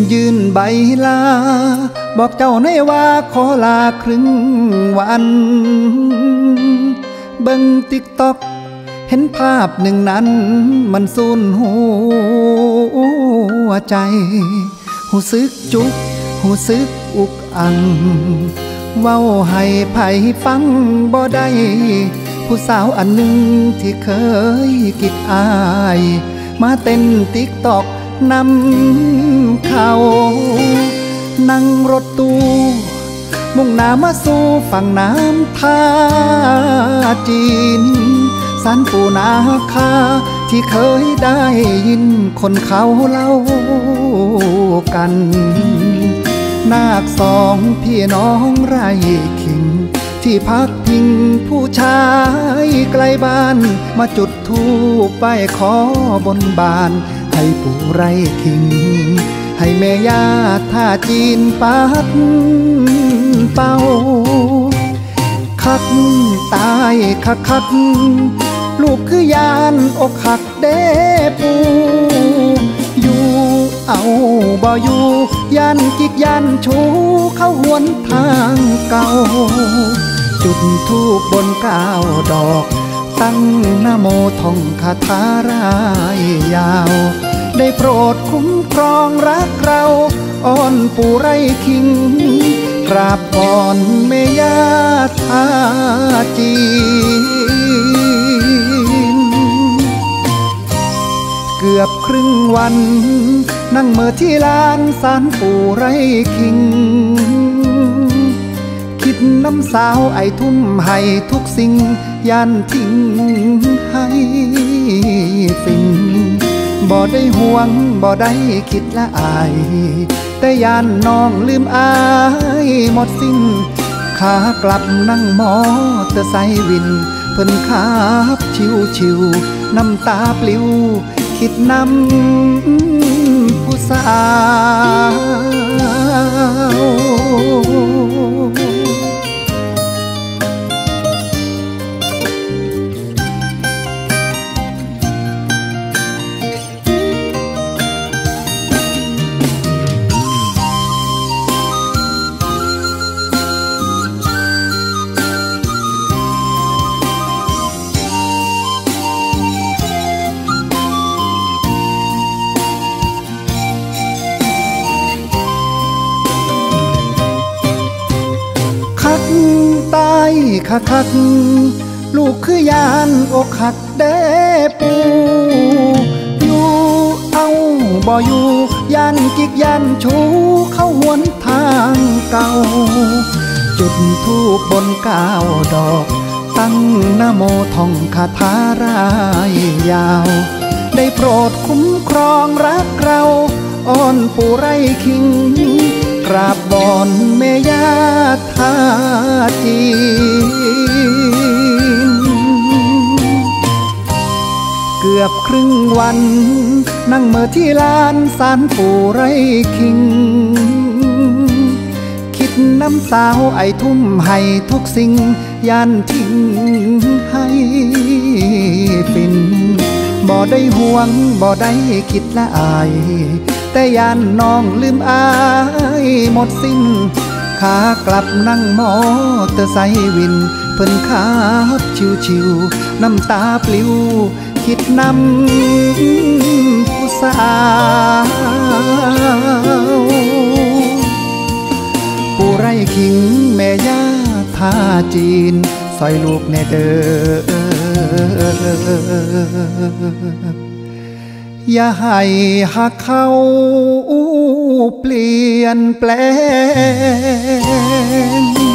ยืนใบลาบอกเจ้าในว่าขอลาครึ่งวันเบิ่งติ๊กต็อกเห็นภาพหนึ่งนั้นมันสูญหัวใจหูซึกจุกหูซึกอุกอังเว้าให้ไผฟังบ่ได้ผู้สาวอันหนึ่งที่เคยกิดอายมาเต้นติ๊กตอกนำเขานั่งรถตู้มุ่งหน้ามาสู่ฝั่งน้ำท่าจีนสานปูนาคาที่เคยได้ยินคนเขาเล่ากันนาคสองพี่น้องไร่ขิงที่พักพิงผู้ชายไกลบ้านมาจุดธูปไปขอบนบานให้ปู่ไร่ขิงให้แม่ย่าท่าจีนปัดเป่าคักตายคักลูกคือยานอกหักเด้ปูอยู่เอาบ่อยู่ยันกิกยันชูเข้าหวนทางเก่าจุดธูปบนก้าวดอกตั้งนะโมท่องคาถารายยาวได้โปรดคุ้มครองรักเราอ้อนปู่ไร่คิงกราบก่อนแม่ย่าท่าจีนเกือบครึ่งวันนั่งเมื่อที่ลานศาลปู่ไร่คิงคิดน้ำสาวไอทุ่มให้ทุกสิ่งยันทิ้งให้ฟินบ่ได้ห่วงบ่ได้คิดละอายแต่ยานน้องลืมอายหมดสิ้นขากลับนั่งมอเตอร์ไซค์วินเพิ่นขับชิวน้ำตาปลิวคิดนำผู้สาวคักลูกคือยานอกหักเด้ปูอยู่เอาบ่อยู่ยันกิกยันชูเข้าหวนทางเก่าจุดธูปบนก้าวดอกตั้งนะโมท่องคาถารายยาวได้โปรดคุ้มครองรักเราอ้อนปู่ไร่คิงกราบบอนแม่ย่าท่าจีนเกือบครึ่งวันนั่งเมื่อที่ลานศาลปู่ไร่คิงคิดน้ำสาวไอทุ่มให้ทุกสิ่งยันทิ้งให้ฟินบ่ได้ห่วงบ่ได้คิดละอายแต่ยานน้องลืมอายหมดสิ้นขากลับนั่งมอเตอร์ไซค์วินเพิ่นขับชิวน้ำตาปลิวคิดนำผู้สาวปู่ไร่คิงแม่ย่าท่าจีนซอยลูกแน่เด้ออย่าให้หักเขาเปลี่ยนแปลง